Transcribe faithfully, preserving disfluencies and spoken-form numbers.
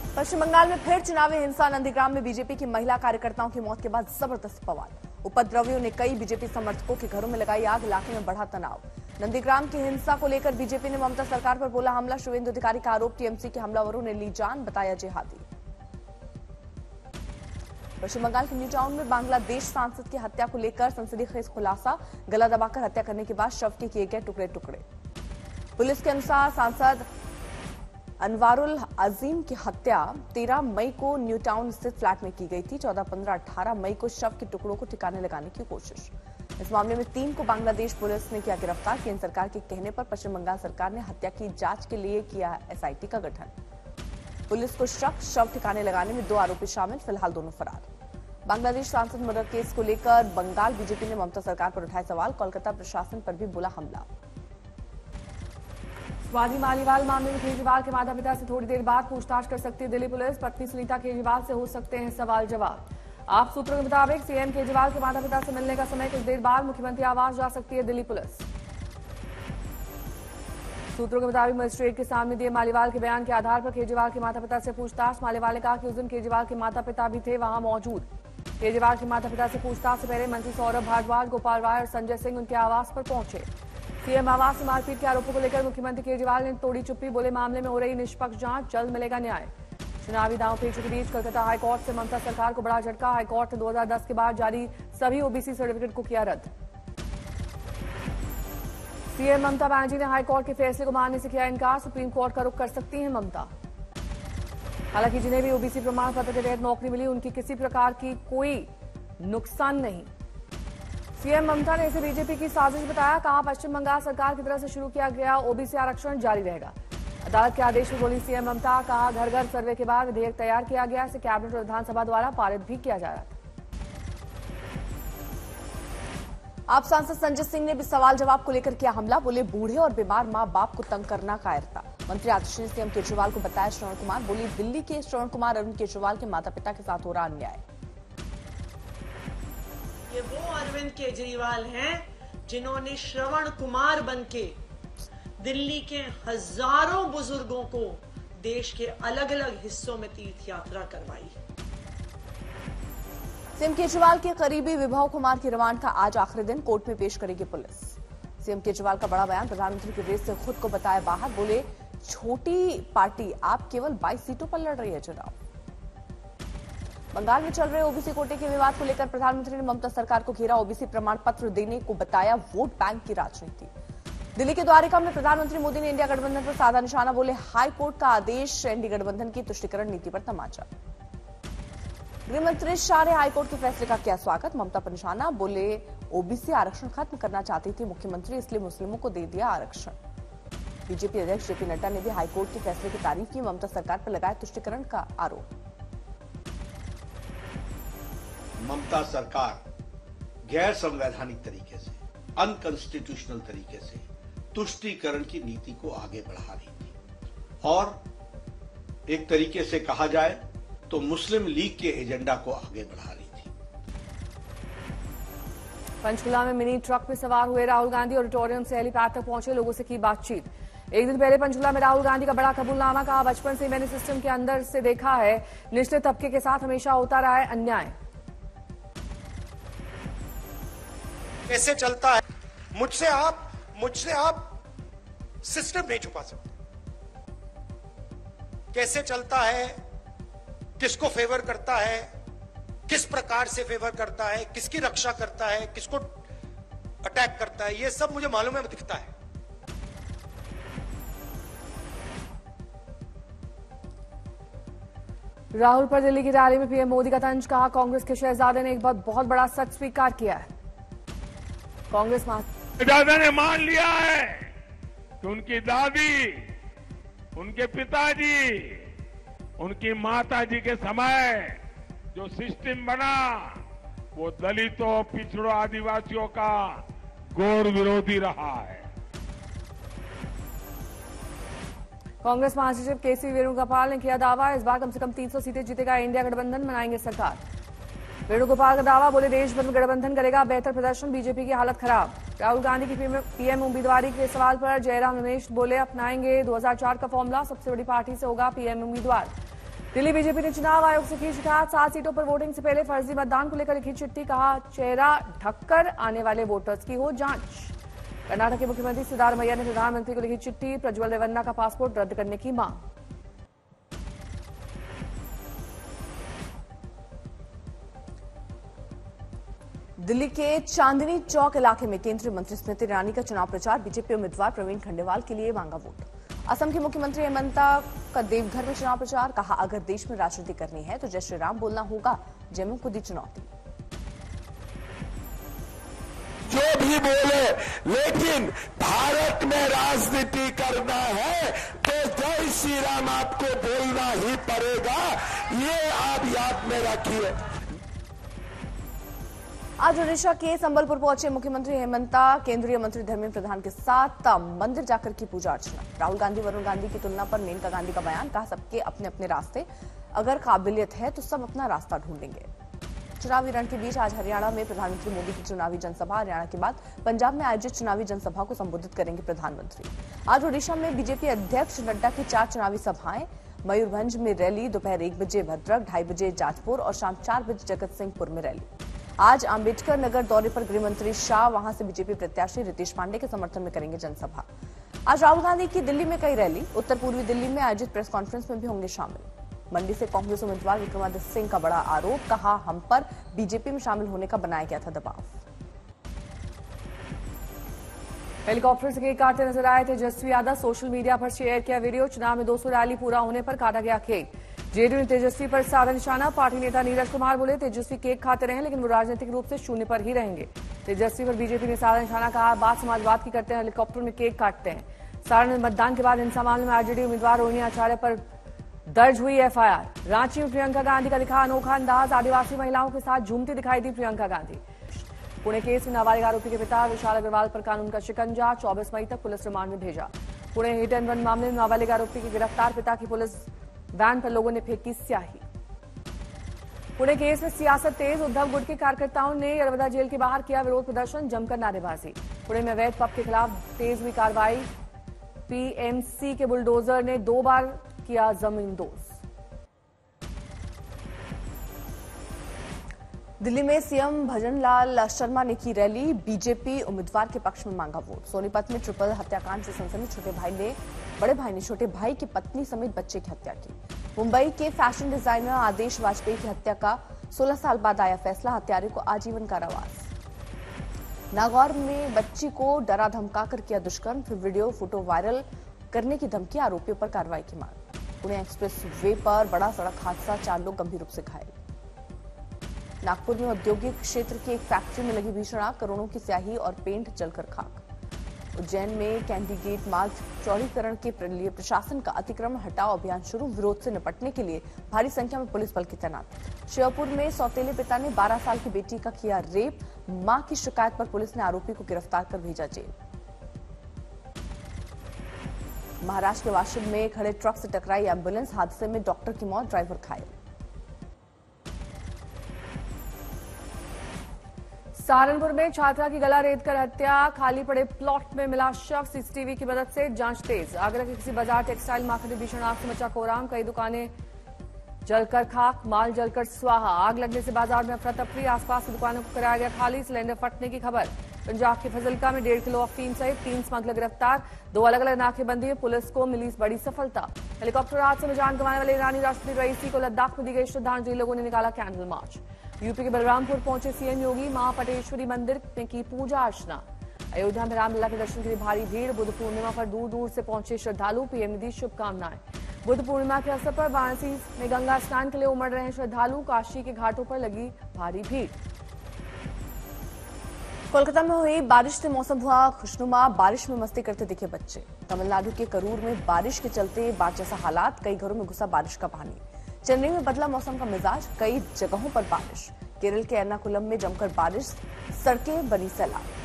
पश्चिम बंगाल में फिर चुनावी हिंसा। नंदीग्राम में बीजेपी की महिला कार्यकर्ताओं की मौत के बाद जबरदस्त बवाल। उपद्रवियों ने कई बीजेपी समर्थकों के घरों में लगाई आग। इलाके में बढ़ा तनाव। नंदीग्राम की हिंसा को लेकर बीजेपी ने ममता सरकार पर बोला हमला। शुभेंदु अधिकारी का आरोप, टीएमसी के हमलावरों ने ली जान, बताया जिहादी। पश्चिम बंगाल के न्यू टाउन में बांग्लादेश सांसद की हत्या को लेकर संसदीय खेस खुलासा। गला दबाकर हत्या करने के बाद शव के किए गए टुकड़े टुकड़े। पुलिस के अनुसार सांसद अनवारुल अजीम की हत्या तेरह मई को न्यू टाउन स्थित फ्लैट में की गई थी। चौदह, पंद्रह, अठारह मई को शव के टुकड़ों को ठिकाने लगाने की कोशिश। इस मामले में तीन को बांग्लादेश पुलिस ने किया गिरफ्तार। केंद्र सरकार के कहने पर पश्चिम बंगाल सरकार ने हत्या की जांच के लिए किया एसआईटी का गठन। पुलिस को शक शव ठिकाने लगाने में दो आरोपी शामिल, फिलहाल दोनों फरार। बांग्लादेश सांसद मर्डर केस को लेकर बंगाल बीजेपी ने ममता सरकार पर उठाए सवाल। कोलकाता प्रशासन पर भी बोला हमला। स्वाति मालीवाल मामले में केजरीवाल के माता पिता से थोड़ी देर बाद पूछताछ कर सकती है दिल्ली पुलिस। पत्नी सुनीता केजरीवाल से हो सकते हैं सवाल जवाब। आप सूत्रों के मुताबिक सीएम केजरीवाल के माता पिता से मिलने का समय कुछ देर बाद मुख्यमंत्री आवास जा सकती है दिल्ली पुलिस। सूत्रों के मुताबिक मजिस्ट्रेट के सामने दिए मालीवाल के बयान के आधार पर केजरीवाल के माता पिता से पूछताछ। मालीवाल ने कहा कि उस दिन केजरीवाल के माता पिता भी थे वहां मौजूद। केजरीवाल के माता पिता से पूछताछ से पहले मंत्री सौरभ भारद्वाज, गोपाल राय और संजय सिंह उनके आवास पर पहुंचे। सीएम आवास से मारपीट के आरोपों को लेकर मुख्यमंत्री केजरीवाल ने तोड़ी चुप्पी। बोले मामले में हो रही निष्पक्ष जांच, जल्द मिलेगा न्याय। चुनावी दांव पेचों के बीच कोलकाता हाईकोर्ट से ममता सरकार को बड़ा झटका। हाईकोर्ट ने दो हज़ार दस के बाद जारी सभी ओबीसी सर्टिफिकेट को किया रद्द। सीएम ममता बनर्जी ने हाईकोर्ट के फैसले को मानने से किया इनकार। सुप्रीम कोर्ट का रुख कर सकती हैं ममता। हालांकि जिन्हें भी ओबीसी प्रमाण पत्र के तहत नौकरी मिली उनकी किसी प्रकार की कोई नुकसान नहीं। सीएम ममता ने इसे बीजेपी की साजिश बताया। कहा पश्चिम बंगाल सरकार की तरफ से शुरू किया गया ओबीसी आरक्षण जारी रहेगा। अदालत के आदेश में बोली सीएम ममता। कहा घर घर सर्वे के बाद विधेयक तैयार किया गया। इसे कैबिनेट और विधानसभा द्वारा पारित भी किया जा रहा था। आप सांसद संजय सिंह ने भी सवाल जवाब को लेकर किया हमला। बोले बूढ़े और बीमार मां बाप को तंग करना कायरता। मंत्री आतिश ने सीएम केजरीवाल को बताया श्रवण कुमार। बोली दिल्ली के श्रवण कुमार अरुण केजरीवाल के माता पिता के साथ हो रहा अन्याय। ये वो अरविंद केजरीवाल हैं जिन्होंने श्रवण कुमार बनके दिल्ली के हजारों बुजुर्गों को देश के अलग अलग हिस्सों में तीर्थ यात्रा करवाई। सीएम केजरीवाल के करीबी विभव कुमार की रिमांड का आज आखिरी दिन, कोर्ट में पेश करेगी पुलिस। सीएम केजरीवाल का बड़ा बयान। प्रधानमंत्री की रेस से खुद को बताया बाहर। बोले छोटी पार्टी, आप केवल बाईस सीटों पर लड़ रही है चुनाव। बंगाल में चल रहे ओबीसी कोटे के विवाद को लेकर प्रधानमंत्री ने ममता सरकार को घेरा। ओबीसी प्रमाण पत्र देने को बताया वोट बैंक की राजनीति। दिल्ली के द्वारिका में प्रधानमंत्री मोदी ने इंडिया गठबंधन पर साधा निशाना। बोले हाई कोर्ट का आदेश एनडीए गठबंधन की तुष्टीकरण नीति पर तमाचा। गृहमंत्री शाह ने हाईकोर्ट के फैसले का किया स्वागत। ममता पर निशाना। बोले ओबीसी आरक्षण खत्म करना चाहती थी मुख्यमंत्री, इसलिए मुस्लिमों को दे दिया आरक्षण। बीजेपी अध्यक्ष जेपी नड्डा ने भी हाईकोर्ट के फैसले की तारीफ की। ममता सरकार पर लगाया तुष्टीकरण का आरोप। ममता सरकार गैर संवैधानिक तरीके से, अनकॉन्स्टिट्यूशनल तरीके से तुष्टीकरण की नीति को आगे बढ़ा रही थी और एक तरीके से कहा जाए तो मुस्लिम लीग के एजेंडा को आगे बढ़ा रही थी। पंचकुला में मिनी ट्रक में सवार हुए राहुल गांधी ऑडिटोरियम से हेलीपैड तक पहुंचे लोगों से की बातचीत। एक दिन पहले पंचकुला में राहुल गांधी का बड़ा कबूलनामा। कहा बचपन से मैंने सिस्टम के अंदर से देखा है, निचले तबके के साथ हमेशा होता रहा है अन्याय। कैसे चलता है, मुझसे आप मुझसे आप सिस्टम नहीं छुपा सकते। कैसे चलता है, किसको फेवर करता है, किस प्रकार से फेवर करता है, किसकी रक्षा करता है, किसको अटैक करता है, ये सब मुझे मालूम है, दिखता है। राहुल पर दिल्ली की रैली में पीएम मोदी का तंज। कहा कांग्रेस के शहजादे ने एक बहुत बहुत बड़ा सच स्वीकार किया है। कांग्रेस शहजादे ने मान लिया है कि उनकी दादी, उनके पिताजी, उनकी माताजी के समय जो सिस्टम बना वो दलितों, पिछड़ों, आदिवासियों का घोर विरोधी रहा है। कांग्रेस महासचिव केसी वेणुगोपाल ने किया दावा, इस बार कम से कम तीन सौ सीटें जीतेगा इंडिया गठबंधन, बनाएंगे सरकार। वेणुगोपाल का दावा। बोले देश भर में गठबंधन करेगा बेहतर प्रदर्शन, बीजेपी की हालत खराब। राहुल गांधी की पीएम उम्मीदवारी के सवाल पर जयराम रमेश बोले अपनाएंगे दो हज़ार चार का फॉर्मूला, सबसे बड़ी पार्टी से होगा पीएम उम्मीदवार। दिल्ली बीजेपी ने चुनाव आयोग से की शिकायत। सात सीटों पर वोटिंग से पहले फर्जी मतदान को लेकर लिखी चिट्ठी, कहा चेहरा ढककर आने वाले वोटर्स की हो जांच। कर्नाटक के मुख्यमंत्री सिद्धारमैया ने प्रधानमंत्री को लिखी चिट्ठी, प्रज्वल रेवन्ना का पासपोर्ट रद्द करने की मांग। दिल्ली के चांदनी चौक इलाके में केंद्रीय मंत्री स्मृति ईरानी का चुनाव प्रचार, बीजेपी उम्मीदवार प्रवीण खंडेलवाल के लिए मांगा वोट। असम के मुख्यमंत्री हेमंता का देवघर में चुनाव प्रचार, कहा अगर देश में राजनीति करनी है तो जय श्री राम बोलना होगा, जम्मू को दी चुनौती। जो भी बोले, लेकिन भारत में राजनीति करना है तो जय श्री राम आपको बोलना ही पड़ेगा, ये आप याद में रखिए। आज ओडिशा के संबलपुर पहुंचे मुख्यमंत्री हेमंता केंद्रीय मंत्री धर्मेंद्र प्रधान के साथ मंदिर जाकर की पूजा अर्चना। राहुल गांधी वरुण गांधी की तुलना पर मेनका गांधी का बयान, कहा सबके अपने अपने रास्ते, अगर काबिलियत है तो सब अपना रास्ता ढूंढेंगे। चुनावी रण के बीच आज हरियाणा में प्रधानमंत्री मोदी की चुनावी जनसभा, हरियाणा के बाद पंजाब में आयोजित चुनावी जनसभा को संबोधित करेंगे प्रधानमंत्री। आज ओडिशा में बीजेपी अध्यक्ष नड्डा की चार चुनावी सभाएं, मयूरभंज में रैली, दोपहर एक बजे भद्रक, ढाई बजे जाजपुर और शाम चार बजे जगत सिंहपुर में रैली। आज अंबेडकर नगर दौरे पर गृह मंत्री शाह, वहां से बीजेपी प्रत्याशी रितेश पांडे के समर्थन में करेंगे जनसभा। आज राहुल गांधी की दिल्ली में कई रैली, उत्तर पूर्वी दिल्ली में आयोजित प्रेस कॉन्फ्रेंस में भी होंगे शामिल। मंडी से कांग्रेस उम्मीदवार विक्रमादित्य सिंह का बड़ा आरोप, कहा हम पर बीजेपी में शामिल होने का बनाया गया था दबाव। हेलीकॉप्टर से केक काटते नजर आए तेजस्वी यादव, सोशल मीडिया पर शेयर किया वीडियो। चुनाव में दो सौ रैली पूरा होने पर काटा गया केक। जेडीयू ने तेजस्वी पर साधा निशाना, पार्टी नेता नीरज कुमार बोले तेजस्वी केक खाते रहे लेकिन वो राजनीतिक रूप से शून्य पर ही रहेंगे। तेजस्वी पर बीजेपी ने साधा निशाना, कहा बात समाजवाद की करते हैं, हेलीकॉप्टर में केक काटते हैं। सारण में मतदान के बाद हिंसा मामले में आरजेडी उम्मीदवार रोहिणी आचार्य पर दर्ज हुई एफआईआर। रांची में प्रियंका गांधी का दिखा अनोखा अंदाज, आदिवासी महिलाओं के साथ झूमती दिखाई दी प्रियंका गांधी। पुणे केस में नाबालिग आरोपी के पिता विशाल अग्रवाल पर कानून का शिकंजा, चौबीस मई तक पुलिस रिमांड में भेजा। पुणे हिट एंड रन मामले में नाबालिग आरोपी के गिरफ्तार पिता की पुलिस वैन पर लोगों ने फेंकी स्याही। पुणे केस में सियासत तेज, उद्धव गुट के कार्यकर्ताओं ने यरवदा जेल के बाहर किया विरोध प्रदर्शन, जमकर नारेबाजी। पुणे में अवैध पब के खिलाफ तेज हुई कार्रवाई, पीएमसी के बुलडोजर ने दो बार किया जमींदोज। दिल्ली में सीएम भजनलाल शर्मा ने की रैली, बीजेपी उम्मीदवार के पक्ष में मांगा वोट। सोनीपत में ट्रिपल हत्याकांड से सनसनी, छोटे भाई ने बड़े भाई ने छोटे भाई की पत्नी समेत बच्चे की हत्या की। मुंबई के फैशन डिजाइनर आदेश वाजपेयी की हत्या का सोलह साल बाद आया फैसला, हत्यारे को आजीवन कारावास। नागौर में बच्ची को डरा धमकाकर किया दुष्कर्म, फिर वीडियो फोटो वायरल करने की धमकी, आरोपियों पर कार्रवाई की मांग। पुणे एक्सप्रेस वे पर बड़ा सड़क हादसा, चार लोग गंभीर रूप से घायल। नागपुर में औद्योगिक क्षेत्र की एक फैक्ट्री में लगी भीषण आग, करोड़ों की स्याही और पेंट जलकर खाक। उज्जैन में कैंडी गेट मार्ग चौड़ीकरण के लिए प्रशासन का अतिक्रमण हटाओ अभियान शुरू, विरोध से निपटने के लिए भारी संख्या में पुलिस बल की तैनात। श्योपुर में सौतेले पिता ने बारह साल की बेटी का किया रेप, मां की शिकायत पर पुलिस ने आरोपी को गिरफ्तार कर भेजा जेल। महाराष्ट्र के वाशिम में खड़े ट्रक से टकराई एम्बुलेंस, हादसे में डॉक्टर की मौत, ड्राइवर घायल। सहारनपुर में छात्रा की गला रेतकर हत्या, खाली पड़े प्लॉट में मिला शव, सीसीटीवी की मदद से जांच तेज। आगरा के किसी बाजार टेक्सटाइल मार्केट में भीषण आग से मचा कोहराम, कई दुकानें जलकर खाक, माल जलकर स्वाहा। आग लगने से बाजार में अफरा तफरी, आसपास की दुकानों को कराया गया खाली, सिलेंडर फटने की खबर। पंजाब के फजलका में डेढ़ किलो अफीम सहित तीन स्मगलर गिरफ्तार, दो अलग अलग नाकेबंदी में पुलिस को मिली बड़ी सफलता। हेलीकॉप्टर हादसे में जान गंवाने वाले ईरानी राष्ट्रपति रईसी को लद्दाख में दी गई श्रद्धांजलि, लोगों ने निकाला कैंडल मार्च। यूपी के बलरामपुर पहुंचे सीएम योगी, मां पटेश्वरी मंदिर में की पूजा अर्चना। अयोध्या में रामलला के दर्शन के लिए भारी भीड़, बुद्ध पूर्णिमा पर दूर दूर से पहुंचे श्रद्धालु, पीएम ने दी शुभकामनाएं। बुद्ध पूर्णिमा के अवसर पर वाराणसी में गंगा स्नान के लिए उमड़ रहे हैं श्रद्धालु, काशी के घाटों पर लगी भारी भीड़। कोलकाता में हुई बारिश से मौसम हुआ खुशनुमा, बारिश में मस्ती करते दिखे बच्चे। तमिलनाडु के करूर में बारिश के चलते बाढ़ जैसा हालात, कई घरों में घुसा बारिश का पानी। चेन्नई में बदला मौसम का मिजाज, कई जगहों पर बारिश। केरल के एर्नाकुलम में जमकर बारिश, सड़कें बनी सैलाब।